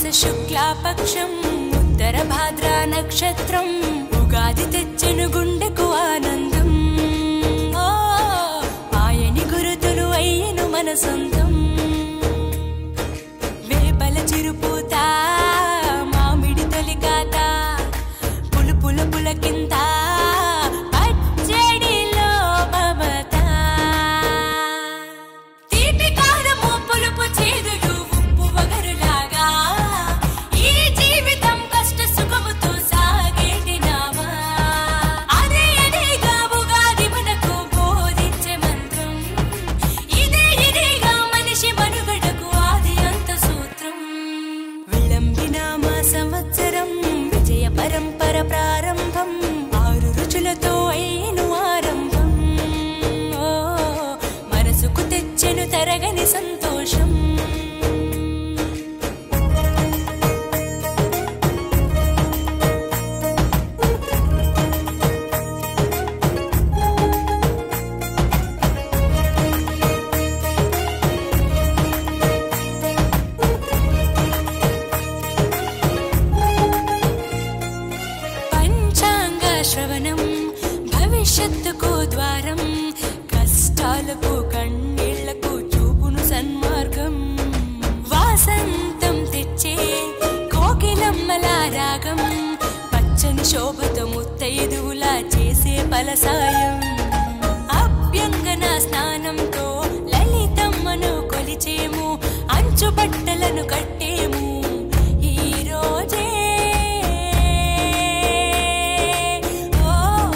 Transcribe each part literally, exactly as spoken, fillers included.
శుక్లాపక్షం ఉత్తర భాద్ర నక్షత్రం ఉగాది తెచ్చెను గుండెకు ఆనందం ఓ ఆయని గురుతులు అయ్యెను మన సొంతం వేపల చిరుపూత మామిడి తొలికాత పులుపుల పులకింత పచ్చడిలో మమత తీపి కారము పులుపు చేదులు ఉప్పు వగరులాగా ఈ జీవితం కష్ట సుఖముతో సాగేటి నావా అదే అదేగా ఉగాది మనకు బోధించే మంత్రం ఇదే ఇదేగా మనిషి మనుగడకు ఆది అంత సూత్రం విలంబినామ సంవత్సరం విజయ పరంపర ప్రారంభం ఆరు రుచులతో అయ్యెను ఆరంభం ఓ మనసుకు తెచ్చెను తరగని సంతోషం పంచాంగ శ్రవణం భవిష్యత్తుకు ద్వారం కష్టాలకు కన్నీళ్లకు చూపును సన్మార్గం వాసంతం తెచ్చే కోకిలమ్మల రాగం పచ్చని శోభతో ముత్తైదువులా చేసే ఫలసాయం అభ్యంగన స్నానంతో లలితమ్మను కొలిచేము అంచు బట్టలను కట్టేము ఈ రోజే ఓ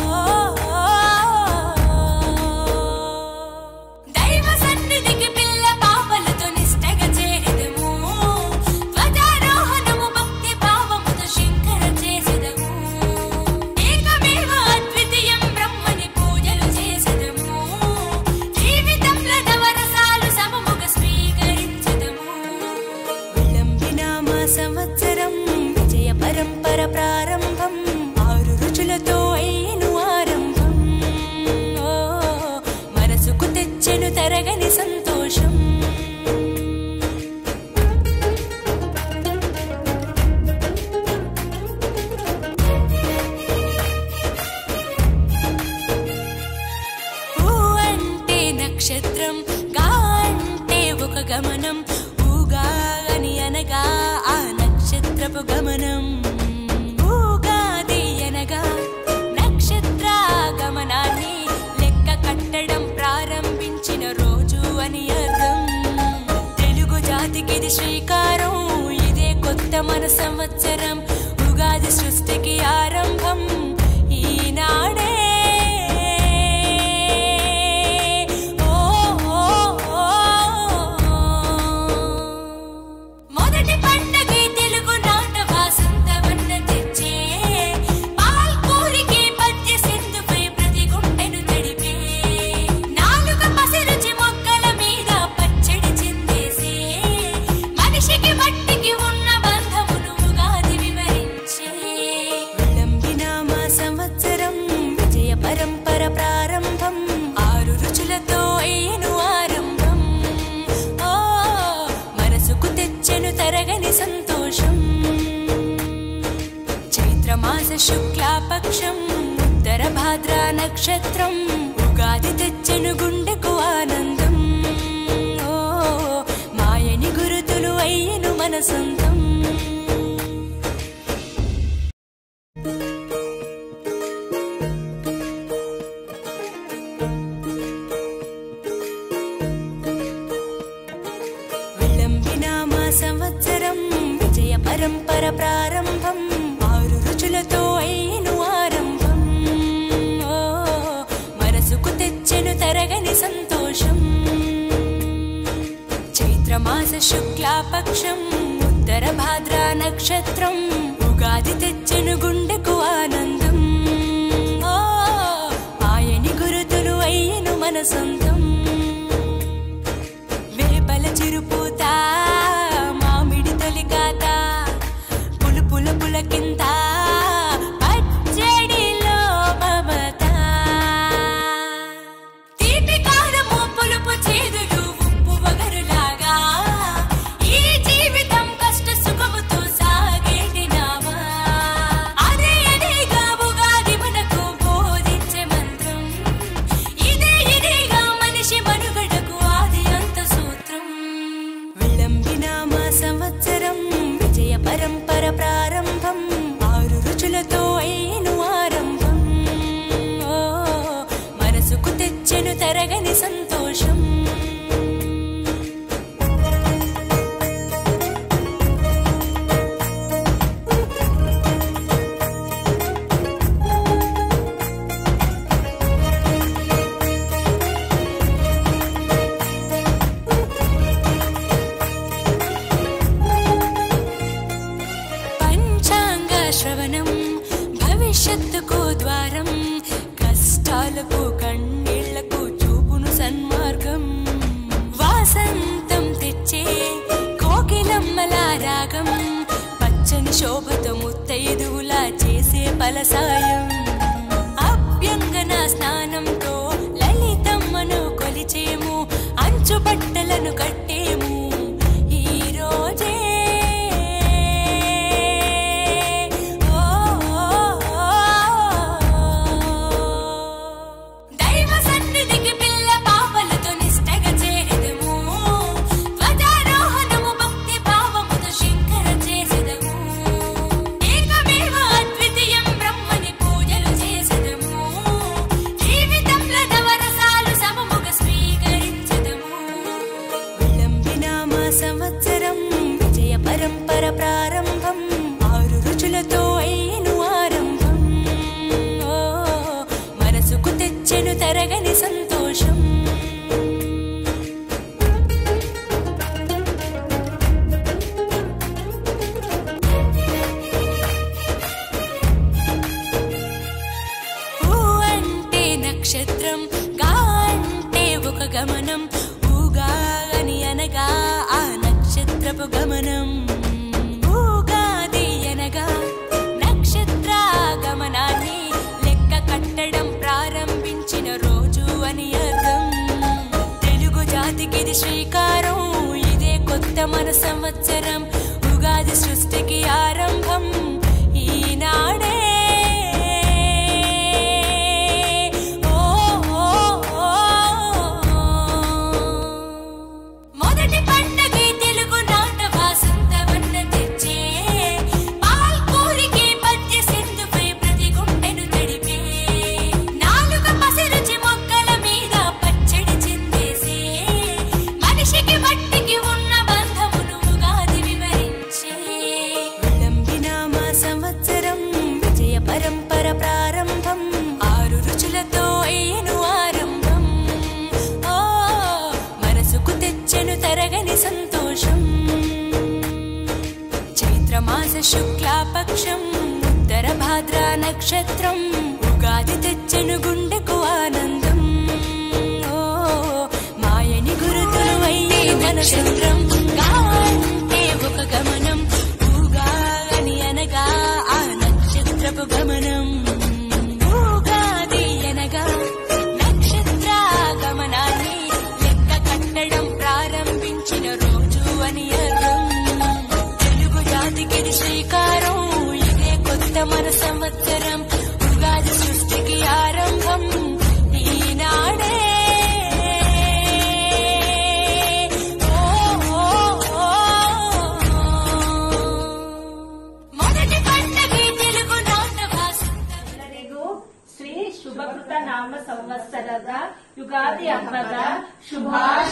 దైవ సన్నిధికి పిల్ల పాపలతో నిష్టగా చేరెదము ధ్వజారోహణము భక్తి భావముతో శంకర చేసెదము ఏకమేవ అద్వితీయం బ్రహ్మని పూజలు చేసెదము జీవితంలో నవరసాలు సమముగా స్వీకరించెదము విలంబినామ సంవత్సరం విజయ పరంపర ప్రారంభం ఆరు రుచులతో అయ్యెను ఆరంభం ఓ మనసుకు తెచ్చెను తరగని సంతోషం ఊ అంటే నక్షత్రం గా అంటే ఒక గమనం ఊగా అని అనగా ఆ నక్షత్రపు గమనం ఊగాది అనగా నక్షత్ర గమనాన్ని లెక్క కట్టడం ప్రారంభించిన రోజు అని అర్థం తెలుగు జాతికి ఇది శ్రీకారం ఇదే కొత్త మన సంవత్సరం ఉగాది సృష్టికి ఆరంభం ఈనాడే ఓ ఓ, ఓ, ఓ. మొదటి పండగే తెలుగు నాట వాసంతవన్న తెచ్చే పాల్కూరికి పద్య సింధుపై ప్రతి గుండెను తడిపే నాలుక పసిరుచి మొక్కల మీద పచ్చడి చిందేసే మనిషికి మట్టికి ఉన్న బంధమును ఉగాది వివరించే విలంబినామ సంవత్సరం విజయ పరంపర ప్రారంభం ఆరు రుచులతో అయ్యెను ఆరంభం ఓ మనసుకు తెచ్చెను తరగని సంతోషం చైత్రమాస శుక్లాపక్షం ఉత్తర భాద్ర నక్షత్రం ఉగాది తెచ్చెను గుండెకు ఆనందం ఓ మాయని గురుతులు అయ్యెను మన సొంతం విలంబినామ సంవత్సరం విజయ పరంపర ప్రారంభం ఆరు రుచులతో అయ్యెను ఆరంభం ఓ మనసుకు తెచ్చెను తరగని సంతోషం చైత్రమాస శుక్లాపక్షం ఉత్తర భాద్ర నక్షత్రం ఉగాది తెచ్చెను గుండెకు ఆనందం ఓ ఆయని గురుతులు అయ్యెను మన సొంతం వేపల చిరుపూత మామిడి తొలికాత పులుపుల పులకింత పచ్చడిలో మమత తీపి కారము పులుపు చేదులు ఉప్పు వగరులాగా ఈ జీవితం కష్ట సుఖముతో తెచ్చెను తరగని సంతోషం. శ్రవణం భవిష్యత్తుకు ద్వారం, కష్టాలకు కన్నీళ్లకు చూపును సన్మార్గం. వాసంతం తెచ్చే కోకిలమ్మల రాగం, పచ్చని శోభతో ముత్తైదువులా చేసే పలసాయం. అభ్యంగన స్నానంతో లలితమ్మను కొలిచేము, అంచు బట్టలను కట్టేము ఈ రోజే. సంవత్సరం విజయ పరంపర ప్రారంభం, ఆరు రుచులతో అయ్యను ఆరంభం. ఓ మనసుకు తెచ్చెను తరగని సంతోషం. ఊ అంటే నక్షత్రం, గా అంటే ఒక గమనం, ఊగా అని అనగా ఆ నక్షత్రపు గమనం. ఊగాది అనగా నక్షత్ర గమనాన్ని లెక్క కట్టడం ప్రారంభించిన రోజు అని అర్థం. తెలుగు జాతికిది శ్రీకారం, ఇదే కొత్త మన సంవత్సరం. ఉగాది సృష్టికి ఆరంభం ఈనాడే. పరంపర ప్రారంభం, ఆరు రుచులతో అయ్యను ఆరంభం. ఓ మనసుకు తెచ్చెను తరగని సంతోషం. చైత్రమాస శుక్లాపక్షం, ఉత్తర భాద్ర నక్షత్రం, ఉగాది తెచ్చెను గుండెకు ఆనందం. ఓ మాయని గురుతులు అయ్యే నక్షత్రం, గా అంటే ఒక గమనం, ఊగా అని అనగా ఆ నక్షత్రపు గమనం. ఊగాది అనగా నక్షత్ర గమనాన్ని లెక్క కట్టడం ప్రారంభించిన రోజు అని అర్థం. తెలుగు జాతికి శ్రీకారం, ఇదే కొత్త మన సంవత్సరం. ఉగాది సృష్టికి ఆరంభం ఈనాడే. ಶುಭಕೃತ ನಾಮ ಸಂವತ್ಸರದ ಯುಗಾದಿ ಹಬ್ಬದ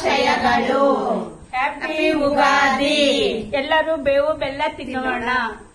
ಶುಭಾಶಯಗಳು. ಹ್ಯಾಪಿ ಯುಗಾದಿ. ಎಲ್ಲರೂ ಬೇವು ಬೆಲ್ಲ ತಿನ್ನೋಣ.